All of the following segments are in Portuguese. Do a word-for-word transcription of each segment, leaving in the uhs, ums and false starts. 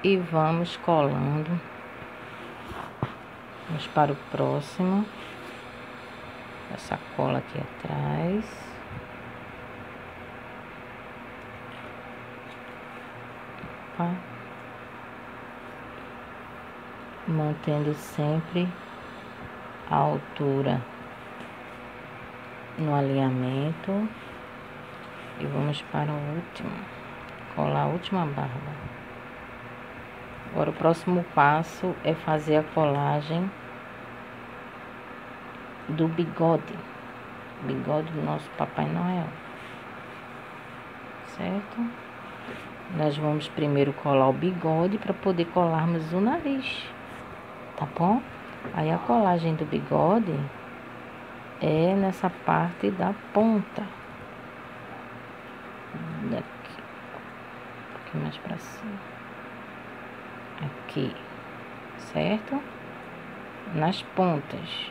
e vamos colando. Vamos para o próximo. Essa cola aqui atrás. Opa. Mantendo sempre a altura no alinhamento. E vamos para o último. Colar a última barba. Agora o próximo passo é fazer a colagem do bigode. Bigode do nosso Papai Noel. Certo? Nós vamos primeiro colar o bigode para poder colarmos o nariz. Tá bom? Aí a colagem do bigode é nessa parte da ponta. Daqui. Um pouquinho mais pra cima. Aqui. Certo? Nas pontas.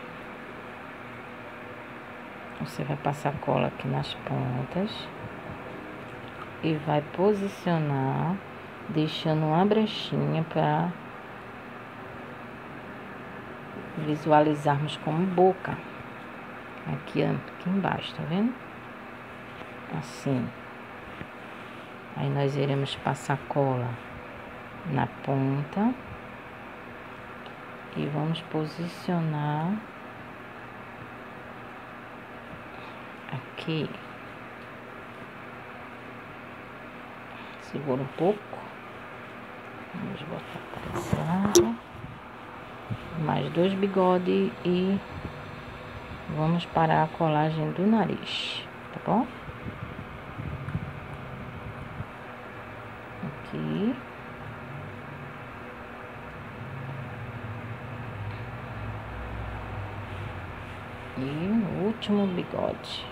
Você vai passar cola aqui nas pontas. E vai posicionar, deixando uma brechinha para visualizarmos como boca. Aqui, aqui embaixo, tá vendo? Assim. Aí nós iremos passar cola na ponta. E vamos posicionar aqui. Segura um pouco. Vamos botar para esse lado. Mais dois bigodes e vamos parar a colagem do nariz, tá bom? Aqui. E o último bigode.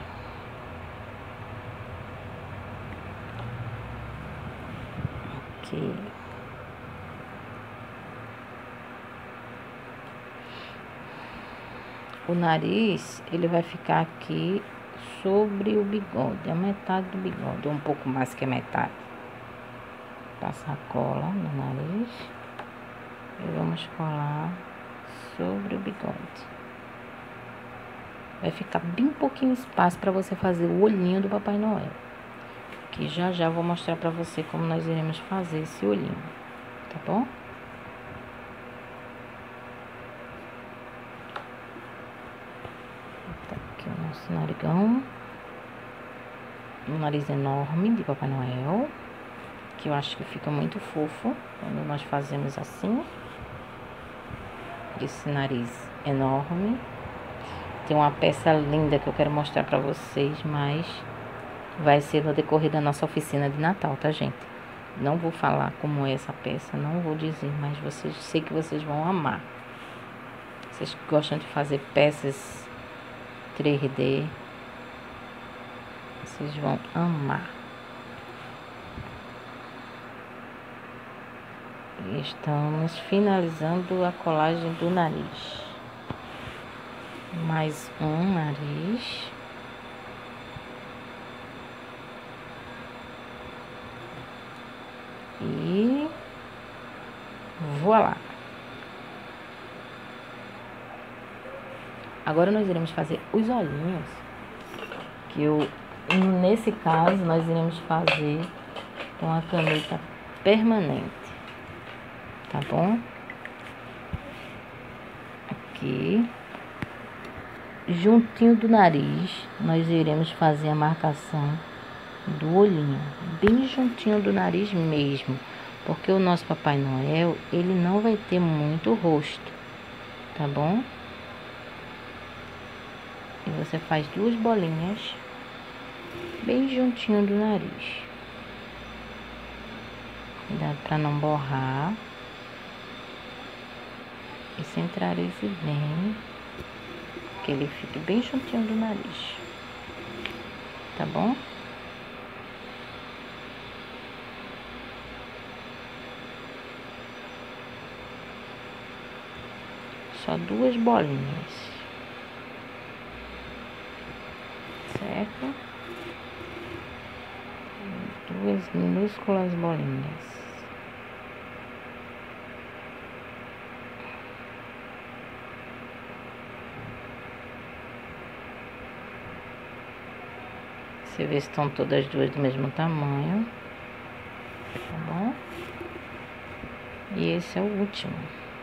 Aqui. O nariz, ele vai ficar aqui sobre o bigode, a metade do bigode, ou um pouco mais que a metade. Passar cola no nariz e vamos colar sobre o bigode. Vai ficar bem pouquinho espaço para você fazer o olhinho do Papai Noel. Que já já vou mostrar para você como nós iremos fazer esse olhinho, tá bom? Aqui o nosso narigão. Um nariz enorme de Papai Noel. Que eu acho que fica muito fofo quando nós fazemos assim. Esse nariz enorme. Tem uma peça linda que eu quero mostrar pra vocês, mas vai ser no decorrer da nossa oficina de Natal, tá, gente? Não vou falar como é essa peça, não vou dizer, mas vocês, sei que vocês vão amar. Vocês gostam de fazer peças três D, vocês vão amar. E estamos finalizando a colagem do nariz. Mais um nariz. E voilá. Agora nós iremos fazer os olhinhos. Que eu, nesse caso, nós iremos fazer com a caneta permanente. Tá bom? Aqui. Juntinho do nariz, nós iremos fazer a marcação do olhinho, bem juntinho do nariz mesmo, porque o nosso Papai Noel, ele não vai ter muito rosto, tá bom? E você faz duas bolinhas bem juntinho do nariz. Cuidado para não borrar. E centralize bem. Que ele fique bem juntinho do nariz. Tá bom? Só duas bolinhas. Certo? Duas minúsculas bolinhas. Você vê se estão todas as duas do mesmo tamanho. Tá bom? E esse é o último.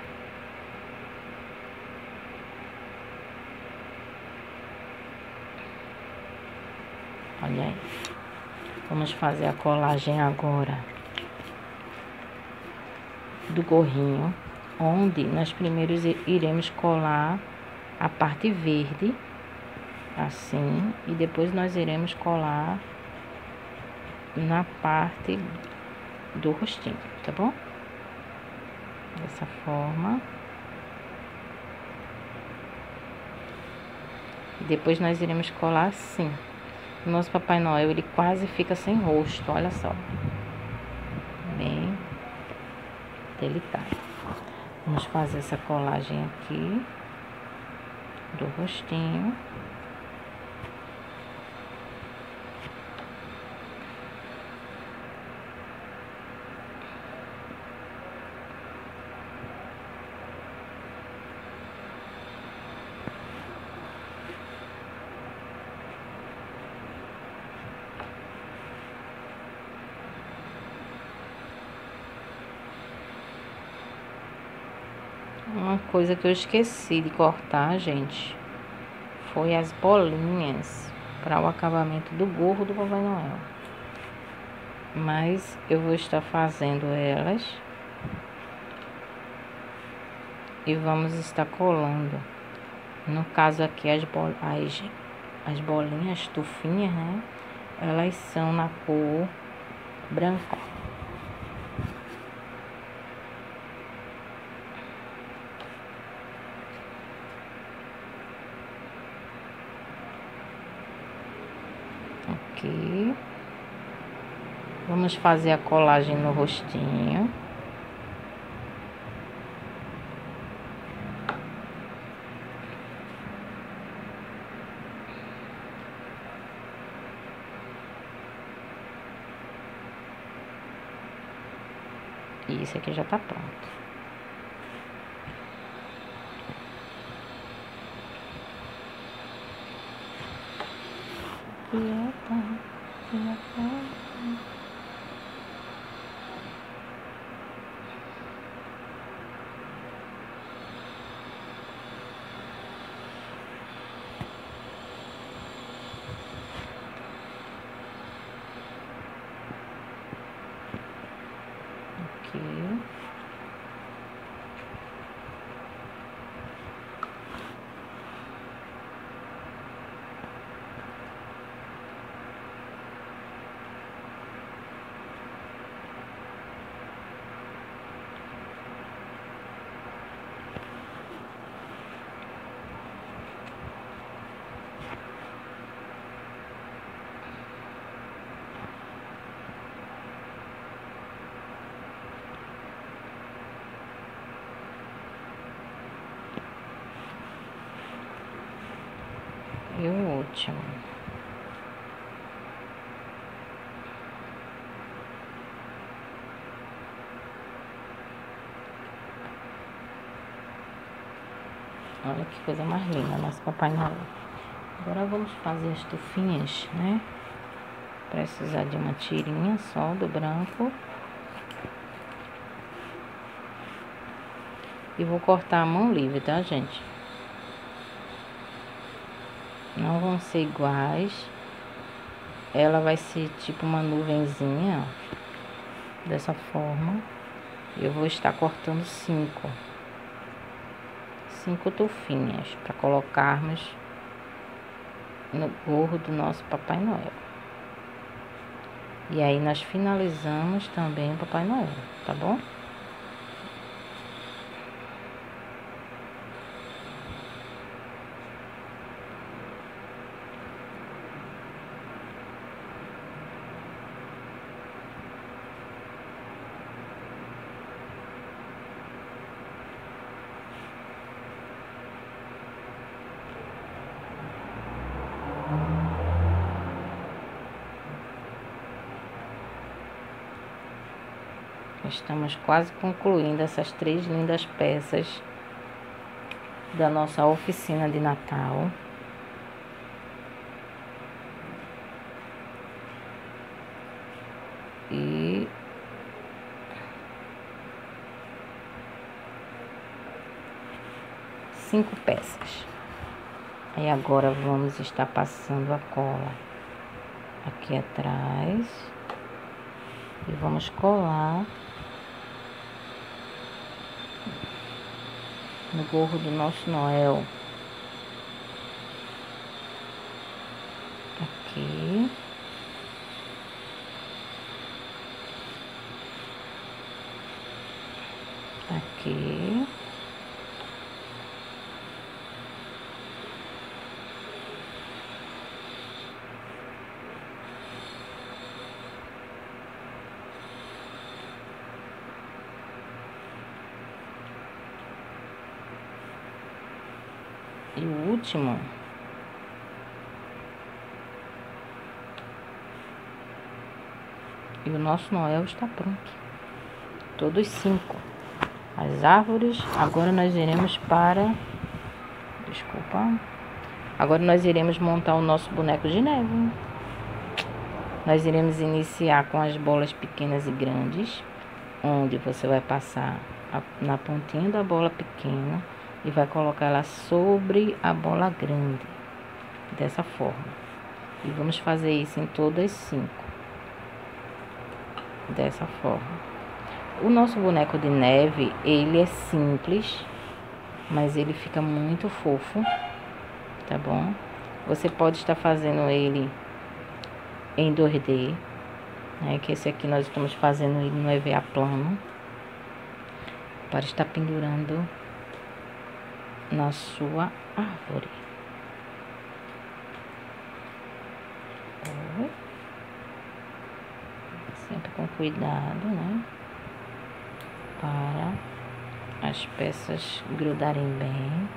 Olha aí. Vamos fazer a colagem agora do gorrinho, onde nós primeiro iremos colar a parte verde, assim, e depois nós iremos colar na parte do rostinho, tá bom? Dessa forma. E depois nós iremos colar assim. O nosso Papai Noel, ele quase fica sem rosto, olha só. Bem delicado. Vamos fazer essa colagem aqui do rostinho. Uma coisa que eu esqueci de cortar, gente, foi as bolinhas para o acabamento do gorro do Papai Noel. Mas eu vou estar fazendo elas e vamos estar colando. No caso aqui, as, bol as, as bolinhas, tufinhas, né? Elas são na cor branca. Aqui. Vamos fazer a colagem no rostinho. E isso aqui já tá pronto. Aqui. E o último. Olha que coisa mais linda, nosso Papai Noel. Agora vamos fazer as tufinhas, né? Precisar de uma tirinha só do branco. E vou cortar a mão livre, tá, gente? Não vão ser iguais. Ela vai ser tipo uma nuvenzinha, ó, dessa forma. Eu vou estar cortando cinco. Cinco tufinhas para colocarmos no gorro do nosso Papai Noel. E aí nós finalizamos também o Papai Noel, tá bom? Estamos quase concluindo essas três lindas peças da nossa oficina de Natal. cinco peças. Aí agora vamos estar passando a cola aqui atrás e vamos colar no gorro do nosso Noel. Aqui. Aqui. E o último, e o nosso Noel está pronto. Todos cinco. As árvores. Agora nós iremos para... Desculpa. Agora nós iremos montar o nosso boneco de neve. Nós iremos iniciar com as bolas pequenas e grandes, onde você vai passar a, na pontinha da bola pequena e vai colocar ela sobre a bola grande, dessa forma. E vamos fazer isso em todas cinco, dessa forma. O nosso boneco de neve, ele é simples, mas ele fica muito fofo, tá bom? Você pode estar fazendo ele em dois D, né? Que esse aqui nós estamos fazendo ele no E V A plano, para estar pendurando na sua árvore. Sempre com cuidado, né? Para as peças grudarem bem.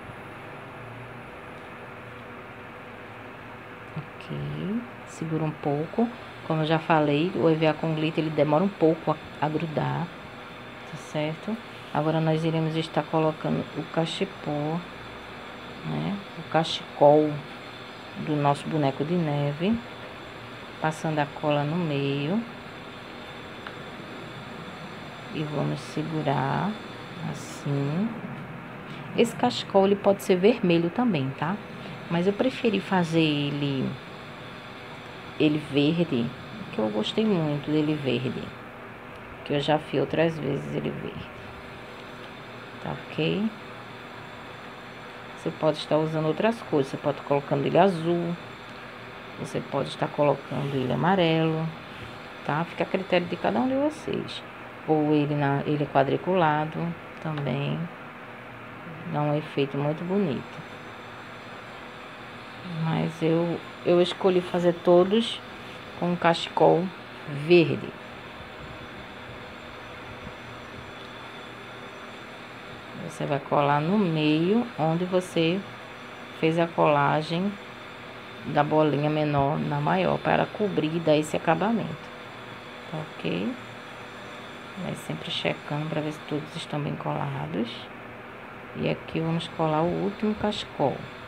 Aqui, segura um pouco. Como eu já falei, o E V A com glitter ele demora um pouco a, a grudar, tá certo? Agora nós iremos estar colocando o cachepô, né? O cachecol do nosso boneco de neve, passando a cola no meio. E vamos segurar assim. Esse cachecol ele pode ser vermelho também, tá? Mas eu preferi fazer ele ele verde, que eu gostei muito dele verde, que eu já fiz outras vezes ele verde. Tá ok? Você pode estar usando outras cores, você pode estar colocando ele azul, você pode estar colocando ele amarelo, tá? Fica a critério de cada um de vocês. Ou ele, na, ele quadriculado também, dá um efeito muito bonito. Mas eu, eu escolhi fazer todos com um cachecol verde. Você vai colar no meio, onde você fez a colagem da bolinha menor na maior, para cobrir e dar esse acabamento. Tá ok? Vai sempre checando para ver se todos estão bem colados. E aqui vamos colar o último cachecol.